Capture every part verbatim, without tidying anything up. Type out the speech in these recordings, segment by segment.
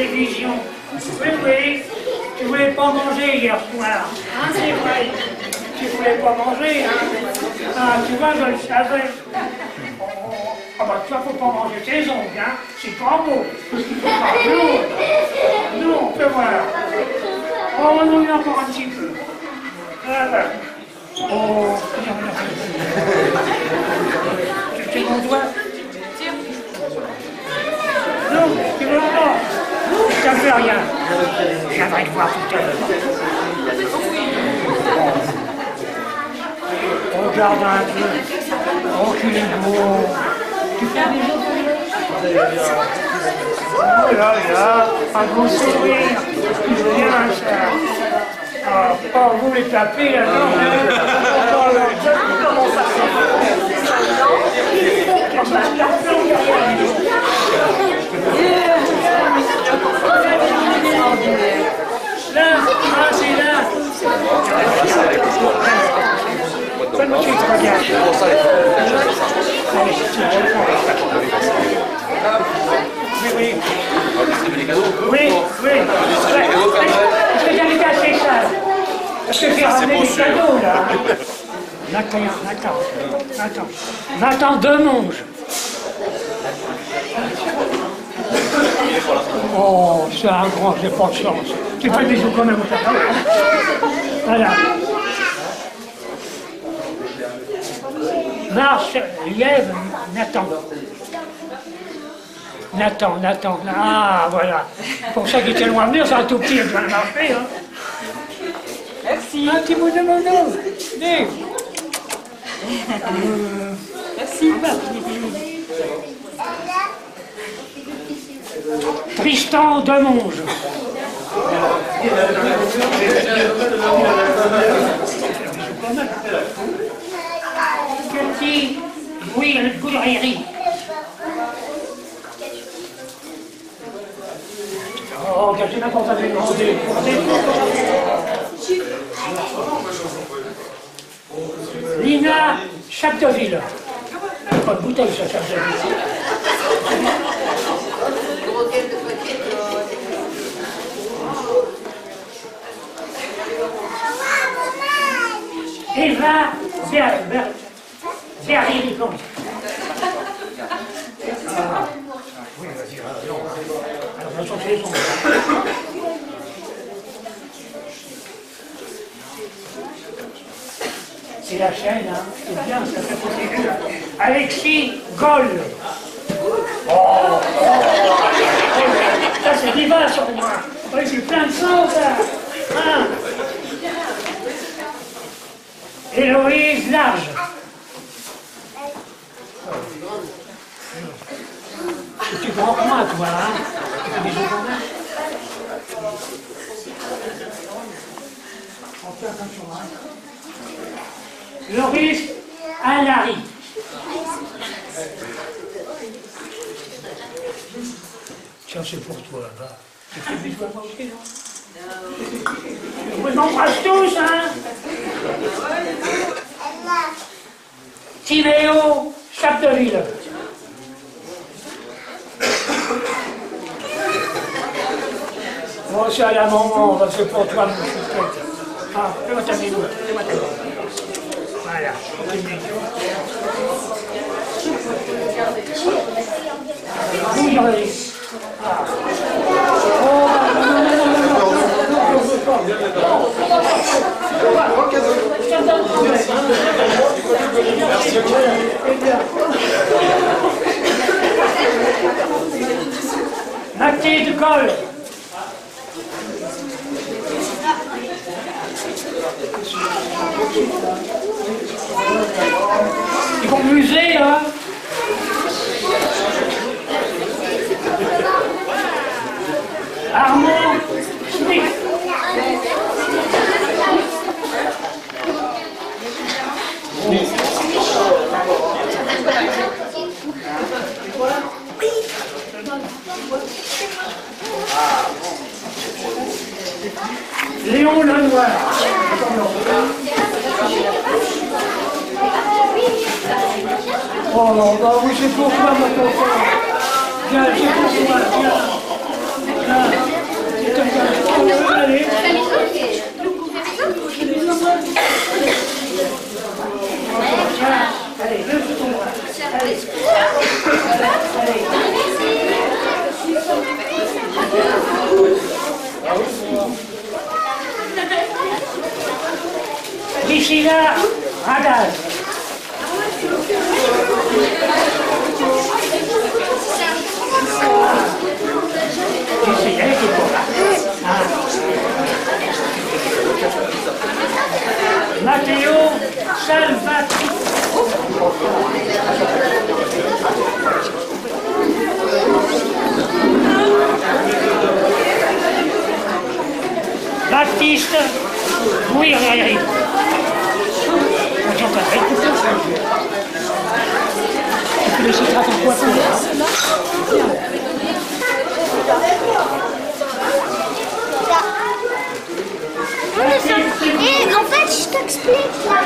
télévision. Oui, oui, tu voulais pas manger hier soir. Hein, c'est vrai. Tu voulais pas manger, hein. Ah, tu vois, je le savais. Oh, ah bah, tu vois, faut pas manger tes ongles, hein. C'est pas beau. Ah, non, non, fais voir. Oh, non, il y a encore un petit peu. Voilà. Oh, non, non. Tu mon doigt? Non, tu veux pas? Ça ne fait rien. J'aimerais te voir tout à l'heure. Regarde un peu. Oh, qu'il est beau. Tu fais des autres? Oh là là, un beau sourire. C'est bien ça. Ah, oh, vous les tapez là, non? Oh là, comment ça se là, ah c'est là. Bonne nuit, regarde. Oui, oui. Oui, oui. Est-ce que j'allais cacher ça? Est-ce que j'ai ramené des cadeaux là? Nathan, Nathan, Nathan, Nathan Demonge. Oh, c'est un grand, j'ai pas de chance. Tu fais des bisous quand même au papa. Voilà. Marche, lève, Nathan. Nathan, Nathan, ah voilà. Pour ça qu'il était loin de venir, c'est un tout petit, il va marcher. Hein. Merci. Un petit bout de mon dos. Dis. Euh, Merci. Tristan Demonge. Petit, oui, le goudrerie. Oh, j'ai n'importe quoi demandé. Lina Chapdeville. Pas de bouteille, ça, Chapdeville. Eva Verriricon. Ah, oui, vas-y, non. Alors, on va changer les sons. C'est la chaîne, hein. C'est bien, ça fait protéger. Alexis Goll. Oh, oh, ça c'est divin sur moi. Oui, c'est plein de sang, ça. Hein. Héloïse Large. Tu prends que moi, toi, hein. Tu fais des jeux comme ça. On fait attention, hein. Loris Alary. Tiens, c'est pour toi, là-bas. Tu fais des bisous à moi aussi, non? Vous m'embrassez tous, hein? Timéo Chapdeville. Bon, c'est à la maman, c'est pour toi, mon chouchette. Ah, fais-moi ta bisou, fais-moi ta bisou. Voilà. Oui, Loris. Ah. Oh, non, non, non, non, non, non, non, je veux pas. Je te donne quand même. Merci. Mathilde Coll. Ils vont muser, là. Armand Smith. Léon Lenoir. Oh, bah oui, c'est pour toi, mon copain. Viens, c'est pour toi, viens. Viens. D'ici là, radage. D'ici, elle était pour là. Ah. Matteo Salvatore. Baptiste Guerrieri. Tu féliciteras ton coiffeur. Et en fait, je t'explique là.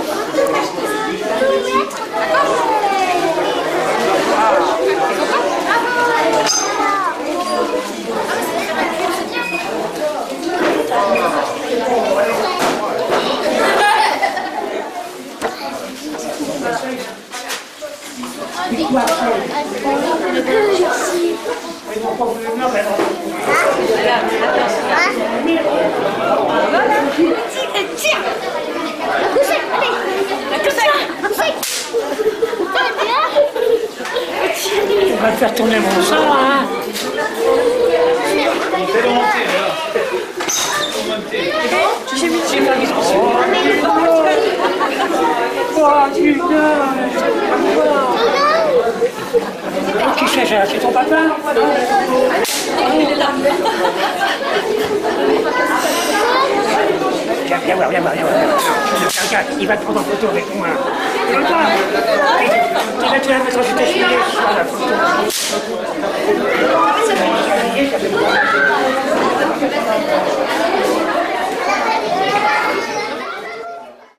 Tiens, on va te faire tourner mon sang, hein. J'ai mis j'ai pas mis Oh putain. Qui c'est ça? C'est ton papa? il est là. Viens, viens voir, viens voir, viens voir. Regarde, il va te prendre en photo avec moi. Viens voir. Tu vas te mettre sur tes filets sur la photo.